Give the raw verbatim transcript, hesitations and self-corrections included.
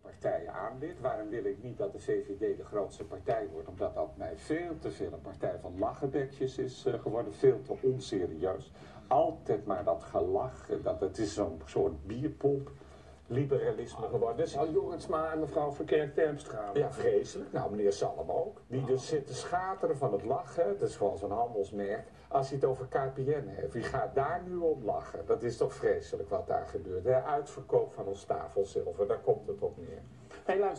partijen aanlid. Waarom wil ik niet dat de V V D de grootste partij wordt? Omdat dat mij veel te veel een partij van lachenbekjes is uh, geworden. Veel te onserieus. Altijd maar dat gelach. Dat, het is zo'n soort bierpomp. Liberalisme geworden. Dus al Jorritsma en mevrouw Verkerk-Terpstra. Ja, vreselijk. Nou, meneer Salm ook. Die dus zit te schateren van het lachen. Het is gewoon zo'n handelsmerk. Als hij het over K P N heeft. Wie gaat daar nu om lachen? Dat is toch vreselijk wat daar gebeurt. De uitverkoop van ons tafelzilver, daar komt het op neer. Hey, luister.